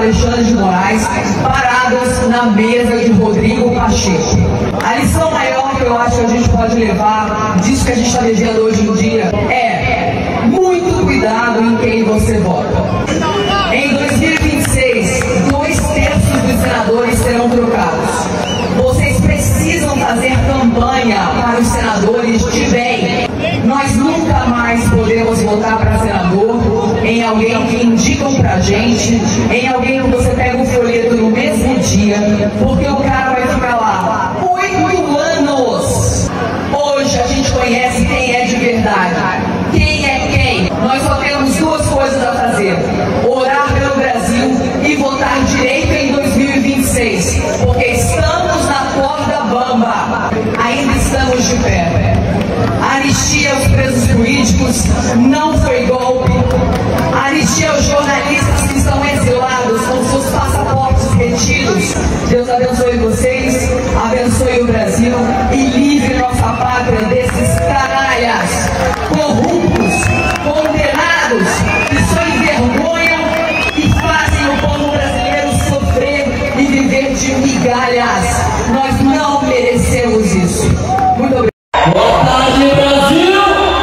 Alexandre de Moraes paradas na mesa de Rodrigo Pacheco. A lição maior que eu acho que a gente pode levar disso que a gente está vivendo hoje em dia é muito cuidado em quem você vota. Em 2026, 2/3 dos senadores serão trocados. Vocês precisam fazer campanha para os senadores de bem. Nós nunca mais podemos votar para senador em alguém que indicam pra gente, em alguém que você pega um folheto no mesmo dia, porque o cara vai ficar lá 8 anos. Hoje a gente conhece quem é de verdade. Quem é quem? Nós só temos duas coisas a fazer: orar pelo Brasil e votar direito em 2026, porque estamos na corda bamba. Ainda estamos de pé. Anistia aos presos políticos não foi golpe. Anistia aos jornalistas que estão exilados com seus passaportes retidos. Deus abençoe vocês, abençoe o Brasil e livre nossa pátria desses canalhas, corruptos, condenados, que só envergonham e fazem o povo brasileiro sofrer e viver de migalhas. Nós não merecemos isso. Muito obrigado. Boa tarde, Brasil!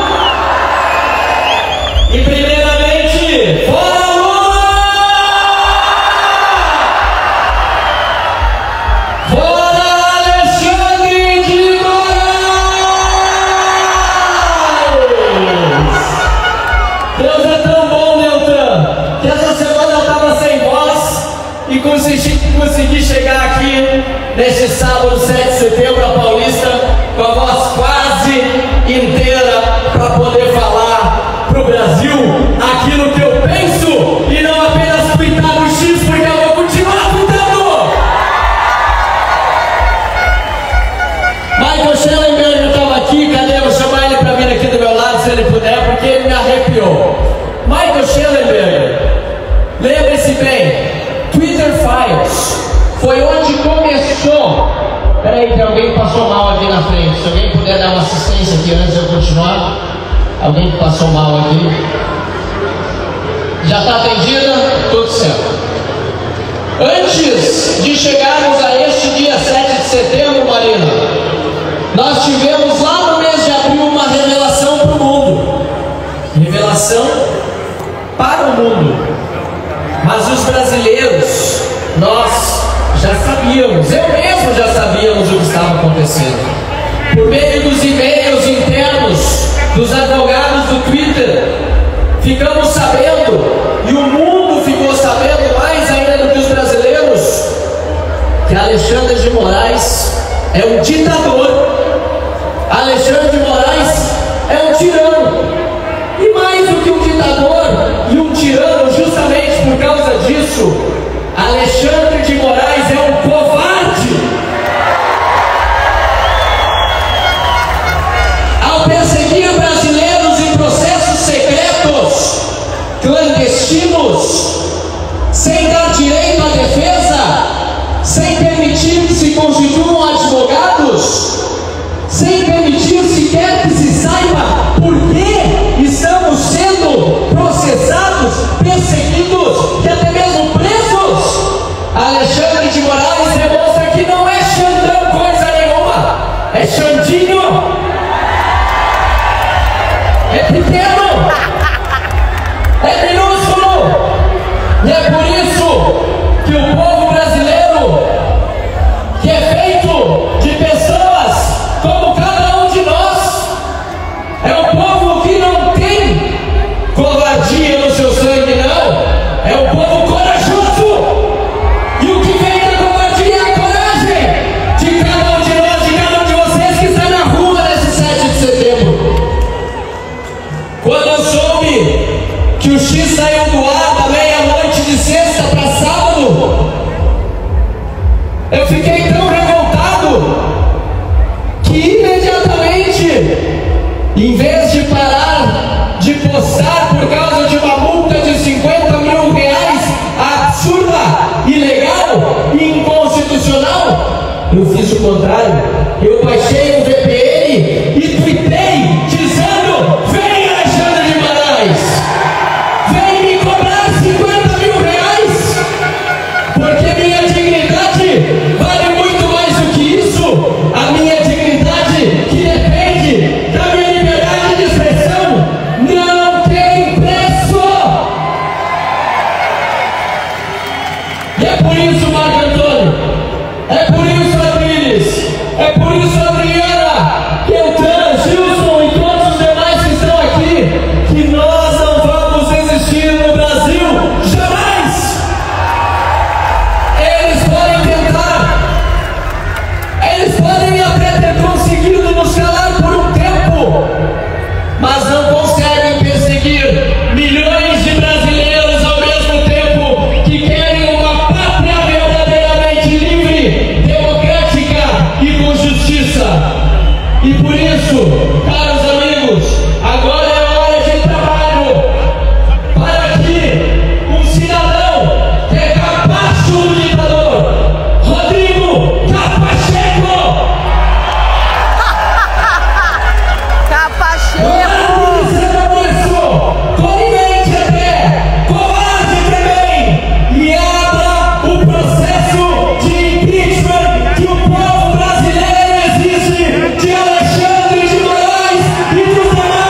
E primeiramente, fora Lula! Fora Alexandre de Moraes! Deus é tão bom, Deltan, que essa semana eu estava sem voz e consegui chegar aqui neste sábado, 7 de setembro, a Paulista, com a voz quase inteira para poder falar pro Brasil aquilo que eu penso e não apenas twittar no X, porque eu vou continuar tweetando. Michael Schellenberger estava aqui, cadê? Eu vou chamar ele para vir aqui do meu lado se ele puder, porque ele me arrepiou. Michael Schellenberger, lembre-se bem, Twitter Files foi onde começou. Peraí, tem alguém que passou mal aqui na frente. Se alguém puder dar uma assistência aqui antes de eu continuar. Alguém que passou mal aqui. Já está atendida? Tudo certo. Antes de chegarmos a este dia 7 de setembro, Marina, nós tivemos lá no mês de abril uma revelação para o mundo. Revelação para o mundo. Mas os brasileiros, nós já sabíamos, eu mesmo já sabíamos o que estava acontecendo. Por meio dos e-mails internos dos advogados do Twitter, ficamos sabendo, e o mundo ficou sabendo mais ainda do que os brasileiros, que Alexandre de Moraes é um ditador. Alexandre de Moraes é um tirano. E mais do que um ditador e um tirano, justamente por causa disso, Alexandre de Moraes é um covarde. Ao perseguir brasileiros em processos secretos, clandestinos, sem dar direito à defesa, sem permitir que se constituam advogados, sem permitir sequer que se saiba por que estamos sendo processados, perseguidos e até mesmo presos, Alexandre de Moraes demonstra que não é Xandão coisa nenhuma, é Xandinho, é pequeno, é minúsculo, e é por isso que o povo brasileiro, que é feito de pessoas como cada um de nós, é um povo que não tem covardia no seu sangue, não, é um povo corajoso. E o que vem da covardia é a coragem de cada um de nós, de cada um de vocês que está na rua nesse 7 de setembro. Quando eu soube que o X saiu do ar da meia-noite de sexta para sábado, eu fiquei tão revoltado que imediatamente, em vez de parar de postar por causa de uma multa de 50 mil reais absurda, ilegal e inconstitucional, eu fiz o contrário. Eu baixei um VPN e tuitei dizendo: vem, Alexandre de Moraes, vem me cobrar 50 mil reais isso, caros amigos, agora é hora de trabalho para que um cidadão que é capaz do ditador, Rodrigo Capacheco! Conivente até, covarde também, e abra o processo de impeachment que o povo brasileiro exige de Alexandre de Moraes e dos demais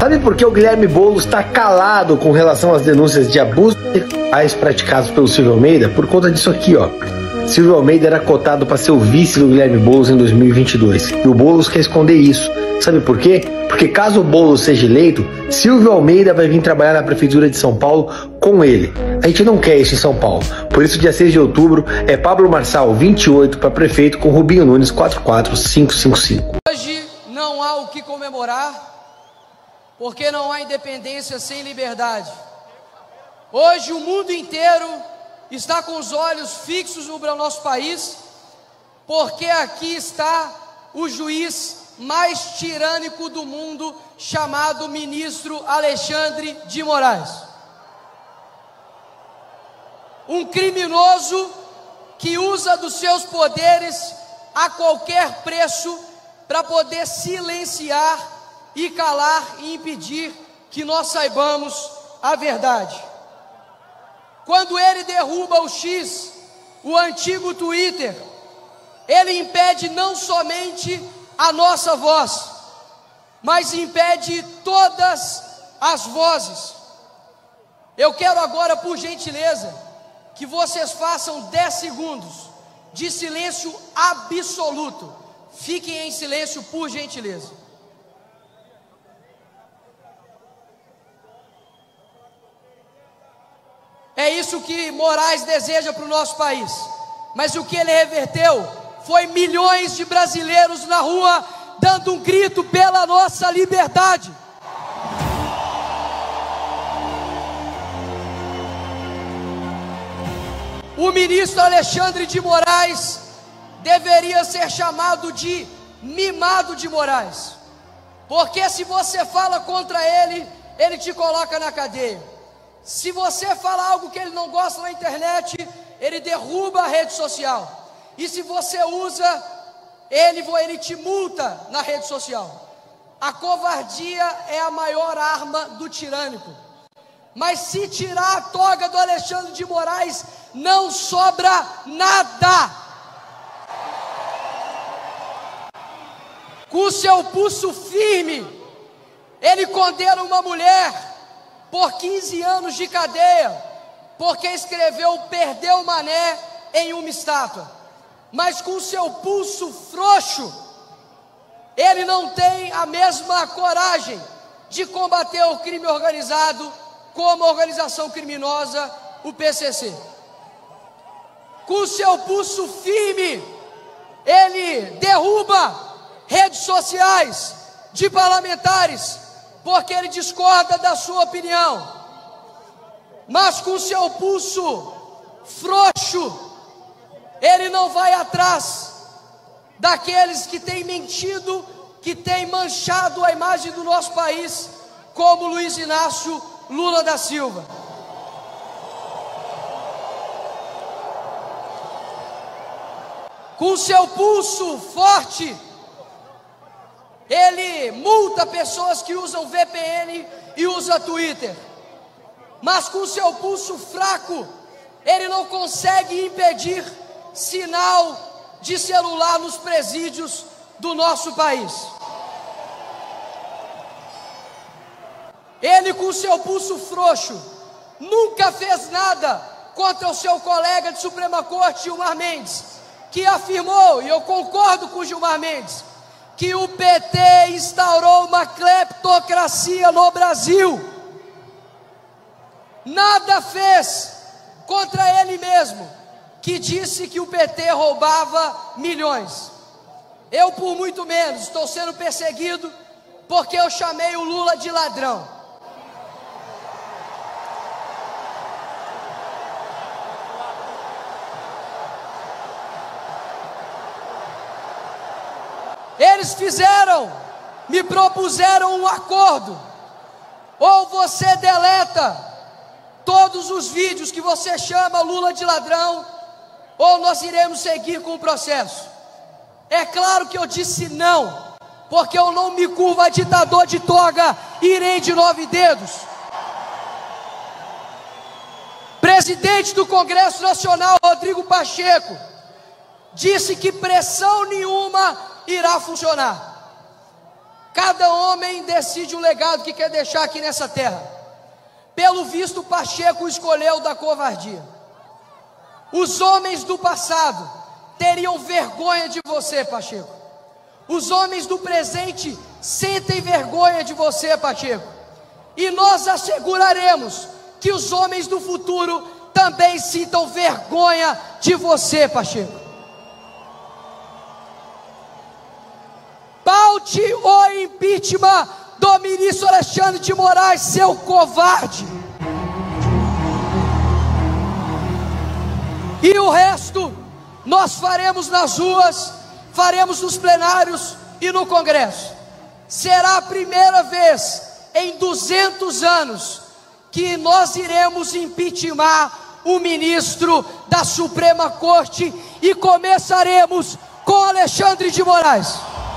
Sabe por que o Guilherme Boulos está calado com relação às denúncias de abusos sexuais praticados pelo Silvio Almeida? Por conta disso aqui, ó. Silvio Almeida era cotado para ser o vice do Guilherme Boulos em 2022. E o Boulos quer esconder isso. Sabe por quê? Porque caso o Boulos seja eleito, Silvio Almeida vai vir trabalhar na Prefeitura de São Paulo com ele. A gente não quer isso em São Paulo. Por isso, dia 6 de outubro, é Pablo Marçal, 28, para prefeito, com Rubinho Nunes, 44555. Hoje não há o que comemorar, porque não há independência sem liberdade. Hoje o mundo inteiro está com os olhos fixos no nosso país, porque aqui está o juiz mais tirânico do mundo, chamado ministro Alexandre de Moraes. Um criminoso que usa dos seus poderes a qualquer preço para poder silenciar e calar e impedir que nós saibamos a verdade. Quando ele derruba o X, o antigo Twitter, ele impede não somente a nossa voz, mas impede todas as vozes. Eu quero agora, por gentileza, que vocês façam 10 segundos de silêncio absoluto. Fiquem em silêncio, por gentileza. É isso que Moraes deseja para o nosso país. Mas o que ele reverteu foi milhões de brasileiros na rua dando um grito pela nossa liberdade. O ministro Alexandre de Moraes deveria ser chamado de mimado de Moraes, porque se você fala contra ele, ele te coloca na cadeia. Se você fala algo que ele não gosta na internet, ele derruba a rede social. E se você usa, ele te multa na rede social. A covardia é a maior arma do tirânico. Mas se tirar a toga do Alexandre de Moraes, não sobra nada. Com o seu pulso firme, ele condena uma mulher por 15 anos de cadeia, porque escreveu "perdeu Mané" em uma estátua. Mas com seu pulso frouxo, ele não tem a mesma coragem de combater o crime organizado como a organização criminosa, o PCC. Com seu pulso firme, ele derruba redes sociais de parlamentares, porque ele discorda da sua opinião. Mas com seu pulso frouxo, ele não vai atrás daqueles que têm mentido, que têm manchado a imagem do nosso país, como Luiz Inácio Lula da Silva. Com seu pulso forte, ele multa pessoas que usam VPN e usam Twitter. Mas com seu pulso fraco, ele não consegue impedir sinal de celular nos presídios do nosso país. Ele, com seu pulso frouxo, nunca fez nada contra o seu colega de Suprema Corte, Gilmar Mendes, que afirmou, e eu concordo com Gilmar Mendes, que o PT instaurou uma cleptocracia no Brasil. Nada fez contra ele mesmo, que disse que o PT roubava milhões. Eu, por muito menos, estou sendo perseguido porque eu chamei o Lula de ladrão. Eles me propuseram um acordo. Ou você deleta todos os vídeos que você chama Lula de ladrão, ou nós iremos seguir com o processo. É claro que eu disse não, porque eu não me curvo a ditador de toga e nem de 9 dedos. Presidente do Congresso Nacional, Rodrigo Pacheco, disse que pressão nenhuma irá funcionar. Cada homem decide o legado que quer deixar aqui nessa terra. Pelo visto, Pacheco escolheu da covardia. Os homens do passado teriam vergonha de você, Pacheco. Os homens do presente sentem vergonha de você, Pacheco. E nós asseguraremos que os homens do futuro também sintam vergonha de você, Pacheco. Paute o impeachment do ministro Alexandre de Moraes, seu covarde. E o resto nós faremos nas ruas, faremos nos plenários e no Congresso. Será a primeira vez em 200 anos que nós iremos impeachment o ministro da Suprema Corte e começaremos com Alexandre de Moraes.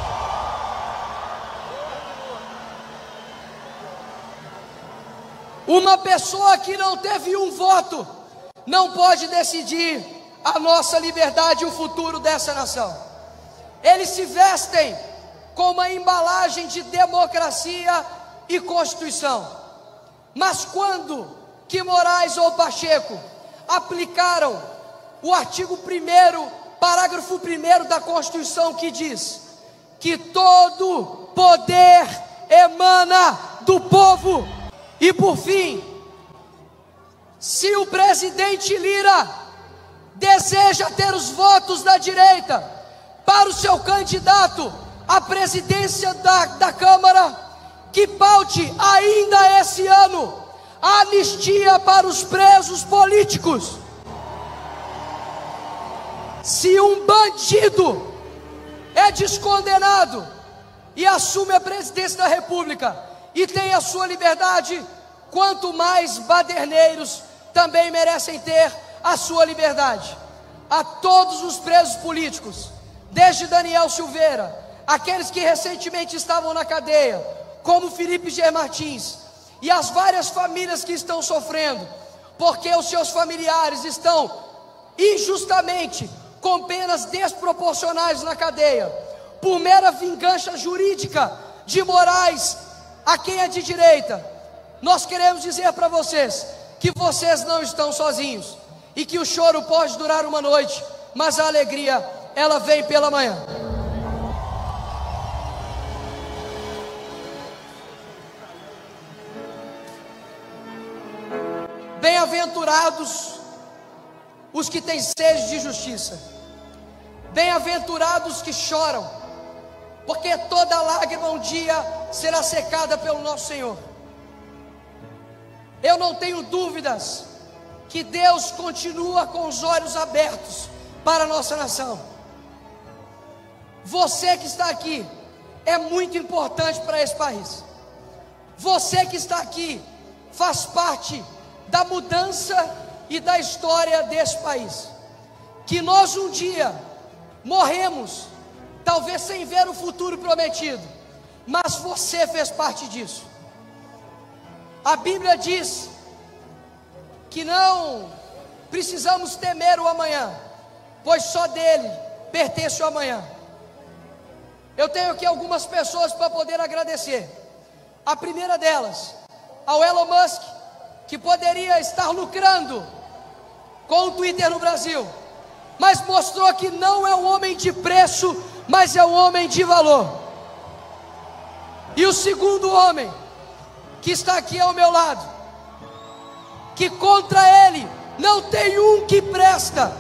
Uma pessoa que não teve um voto não pode decidir a nossa liberdade e o futuro dessa nação. Eles se vestem com uma embalagem de democracia e Constituição. Mas quando que Moraes ou Pacheco aplicaram o artigo 1º, parágrafo 1º da Constituição, que diz que todo poder emana do povo? E por fim, se o presidente Lira deseja ter os votos da direita para o seu candidato à presidência da Câmara, que paute ainda esse ano a anistia para os presos políticos. Se um bandido é descondenado e assume a presidência da República e tem a sua liberdade, quanto mais baderneiros também merecem ter a sua liberdade. A todos os presos políticos, desde Daniel Silveira, aqueles que recentemente estavam na cadeia, como Felipe G. Martins, e as várias famílias que estão sofrendo, porque os seus familiares estão injustamente com penas desproporcionais na cadeia, por mera vingança jurídica de Moraes, a quem é de direita. Nós queremos dizer para vocês que vocês não estão sozinhos e que o choro pode durar uma noite, mas a alegria, ela vem pela manhã. Bem-aventurados os que têm sede de justiça, bem-aventurados que choram, porque toda lágrima um dia será secada pelo nosso Senhor. Eu não tenho dúvidas que Deus continua com os olhos abertos para a nossa nação. Você que está aqui é muito importante para esse país. Você que está aqui faz parte da mudança e da história desse país. Que nós um dia morremos, talvez sem ver o futuro prometido, mas você fez parte disso. A Bíblia diz que não precisamos temer o amanhã, pois só dele pertence o amanhã. Eu tenho aqui algumas pessoas para poder agradecer. A primeira delas, ao Elon Musk, que poderia estar lucrando com o Twitter no Brasil, mas mostrou que não é um homem de preço, mas é um homem de valor. E o segundo homem, que está aqui ao meu lado, que contra ele não tem um que presta.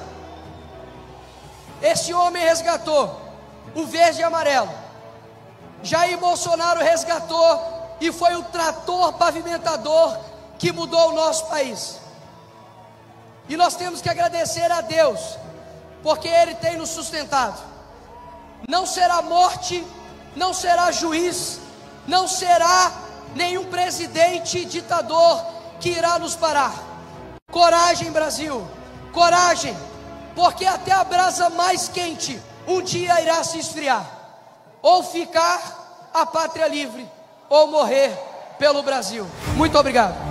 Esse homem resgatou o verde e amarelo. Jair Bolsonaro resgatou e foi o trator pavimentador que mudou o nosso país. E nós temos que agradecer a Deus, porque Ele tem nos sustentado. Não será morte, não será juiz, não será nenhum presidente ditador que irá nos parar. Coragem, Brasil, coragem, porque até a brasa mais quente um dia irá se esfriar. Ou ficar a pátria livre, ou morrer pelo Brasil. Muito obrigado.